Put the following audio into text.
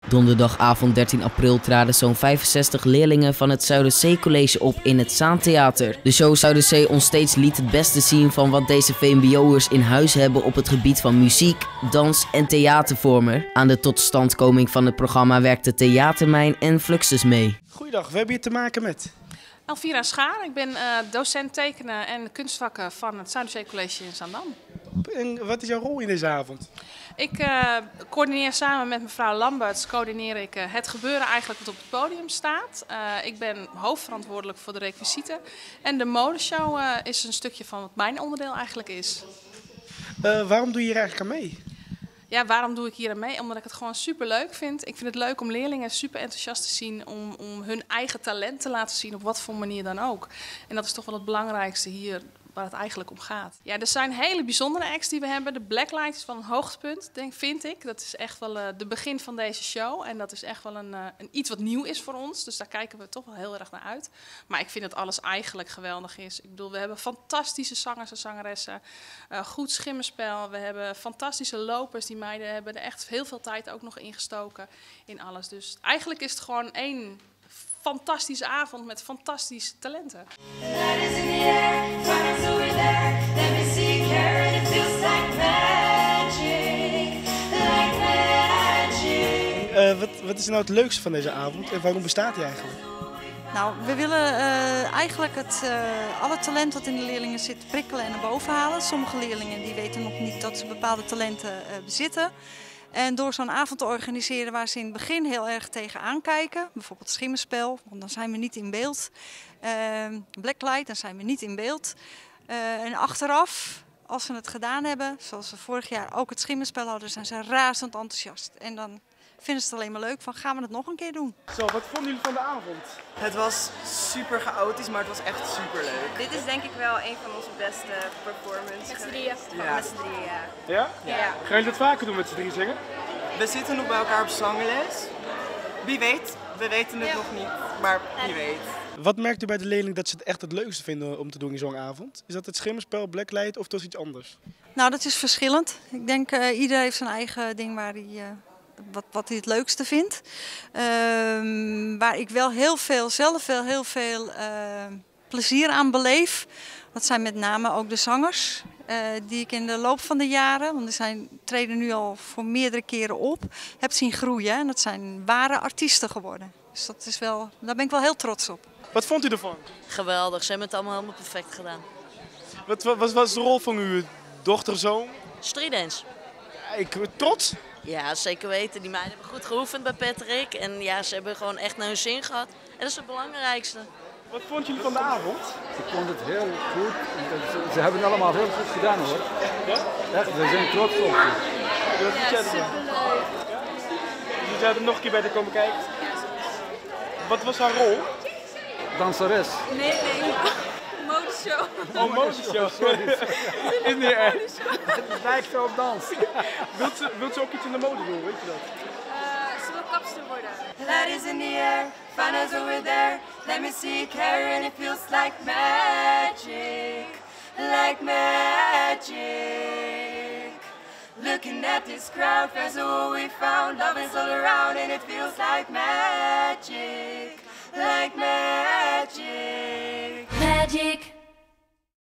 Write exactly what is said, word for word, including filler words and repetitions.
Donderdagavond dertien april traden zo'n vijfenzestig leerlingen van het Zuiderzee College op in het Zaantheater. De show Zuiderzee Onstage liet het beste zien van wat deze V M B O'ers in huis hebben op het gebied van muziek, dans en theatervormen. Aan de totstandkoming van het programma werkten Theatermijn en Fluxus mee. Goeiedag, we hebben hier te maken met... Elvira Schaar, ik ben uh, docent tekenen en kunstvakken van het Zuiderzee College in Zaandam. En wat is jouw rol in deze avond? Ik uh, coördineer samen met mevrouw Lamberts coördineer ik, uh, het gebeuren eigenlijk wat op het podium staat. Uh, ik ben hoofdverantwoordelijk voor de requisieten. En de modeshow uh, is een stukje van wat mijn onderdeel eigenlijk is. Uh, waarom doe je hier eigenlijk aan mee? Ja, waarom doe ik hier aan mee? Omdat ik het gewoon super leuk vind. Ik vind het leuk om leerlingen super enthousiast te zien om, om hun eigen talent te laten zien op wat voor manier dan ook. En dat is toch wel het belangrijkste hier waar het eigenlijk om gaat. Ja, er zijn hele bijzondere acts die we hebben. De Blacklight is wel een hoogtepunt, denk, vind ik. Dat is echt wel uh, de begin van deze show. En dat is echt wel een, uh, een iets wat nieuw is voor ons. Dus daar kijken we toch wel heel erg naar uit. Maar ik vind dat alles eigenlijk geweldig is. Ik bedoel, we hebben fantastische zangers en zangeressen. Uh, goed schimmenspel. We hebben fantastische lopers. Die meiden hebben er echt heel veel tijd ook nog ingestoken in alles. Dus eigenlijk is het gewoon één fantastische avond met fantastische talenten. Uh, wat, wat is nou het leukste van deze avond en waarom bestaat die eigenlijk? Nou, we willen uh, eigenlijk het, uh, alle talent wat in de leerlingen zit prikkelen en naar boven halen. Sommige leerlingen die weten nog niet dat ze bepaalde talenten uh, bezitten. En door zo'n avond te organiseren waar ze in het begin heel erg tegenaan kijken, bijvoorbeeld schimmenspel, want dan zijn we niet in beeld. Uh, Blacklight, dan zijn we niet in beeld. Uh, en achteraf, als ze het gedaan hebben, zoals we vorig jaar ook het schimmenspel hadden, zijn ze razend enthousiast. En dan vinden ze het alleen maar leuk van, gaan we het nog een keer doen. Zo, wat vonden jullie van de avond? Het was super chaotisch, maar het was echt super leuk. Dit is denk ik wel een van onze beste performances. Met z'n drieën? Ja. Met z'n drieën, ja. Ja? Ja. Gaan jullie dat vaker doen met z'n drie zingen? We zitten nog bij elkaar op zangles. Wie weet, we weten het Ja. nog niet, maar wie weet. Wat merkt u bij de leerlingen dat ze het echt het leukste vinden om te doen in zo'n avond? Is dat het schimmenspel, Blacklight of toch iets anders? Nou, dat is verschillend. Ik denk uh, ieder heeft zijn eigen ding waar hij, uh, wat, wat hij het leukste vindt. Uh, waar ik wel heel veel, zelf wel heel veel uh, plezier aan beleef. Dat zijn met name ook de zangers. Uh, die ik in de loop van de jaren, want die zijn, treden nu al voor meerdere keren op, heb zien groeien. En dat zijn ware artiesten geworden. Dus dat is wel, daar ben ik wel heel trots op. Wat vond u ervan? Geweldig, ze hebben het allemaal helemaal perfect gedaan. Wat, wat, wat was de rol van uw dochter, zoon? Streetdance. Ik trots? Ja, zeker weten. Die meiden hebben goed geoefend bij Patrick. En ja, ze hebben gewoon echt naar hun zin gehad. En dat is het belangrijkste. Wat vond jullie van de avond? Ik vond het heel goed. Ze, ze hebben het allemaal heel goed gedaan hoor. Ja? Echt, we zijn trots op je. Ja, superleuk. Jullie zouden nog een keer bij te komen kijken. Wat was haar rol? Danseres. Nee, nee. Modeshow. Oh, modeshow. Is niet erg. Het lijkt zo op dans. Wilt ze, wilt ze ook iets in de mode doen, weet je dat? Uh, ze wil kapster worden. Light is in the air, find us over there. Let me see care and it feels like magic, like magic. Looking at this crowd, friends are who we found. Love is all around and it feels like magic, like magic. Magic.